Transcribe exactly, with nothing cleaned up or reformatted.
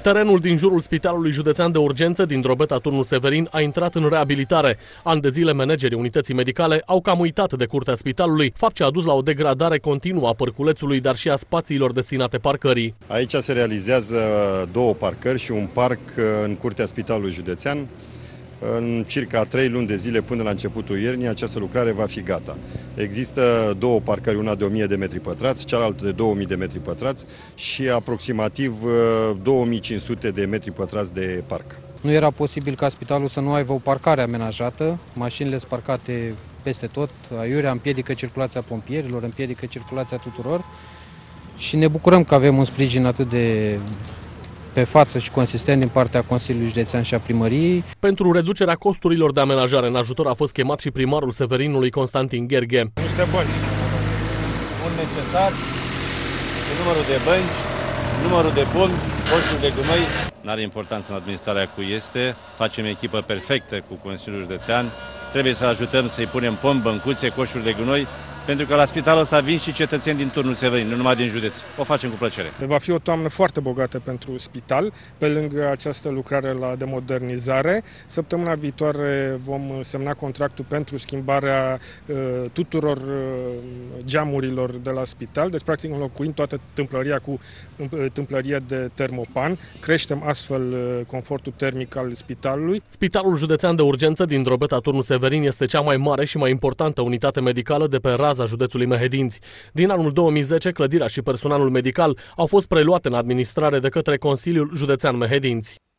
Terenul din jurul Spitalului Județean de Urgență din Drobeta Turnul Severin a intrat în reabilitare. Ani de zile, managerii unității medicale au cam uitat de curtea spitalului, fapt ce a dus la o degradare continuă a parculețului, dar și a spațiilor destinate parcării. Aici se realizează două parcări și un parc în curtea Spitalului Județean. În circa trei luni de zile până la începutul iernii, această lucrare va fi gata. Există două parcări, una de o mie de metri pătrați, cealaltă de două mii de metri pătrați și aproximativ două mii cinci sute de metri pătrați de parc. Nu era posibil ca spitalul să nu aibă o parcare amenajată, mașinile sunt parcate peste tot, aiurea împiedică circulația pompierilor, împiedică circulația tuturor și ne bucurăm că avem un sprijin atât de pe față și consistent din partea Consiliului Județean și a Primăriei. Pentru reducerea costurilor de amenajare în ajutor a fost chemat și primarul Severinului Constantin Gherghe. Niște bănci. Un necesar, numărul de bănci, numărul de buni, coșuri de gunoi. N-are importanță în administrarea cui este, facem echipă perfectă cu Consiliul Județean. Trebuie să ajutăm să-i punem pom, băncuțe, coșuri de gunoi, pentru că la spitalul ăsta vin și cetățeni din Turnul Severin, nu numai din județ. O facem cu plăcere. Va fi o toamnă foarte bogată pentru spital, pe lângă această lucrare la de modernizare. Săptămâna viitoare vom semna contractul pentru schimbarea uh, tuturor uh, geamurilor de la spital, deci practic înlocuim toată tâmplăria cu uh, tâmplărie de termopan. Creștem astfel uh, confortul termic al spitalului. Spitalul Județean de Urgență din Drobeta Turnul Severin este cea mai mare și mai importantă unitate medicală de pe raza județului Mehedinți. Din anul două mii zece, clădirea și personalul medical au fost preluate în administrare de către Consiliul Județean Mehedinți.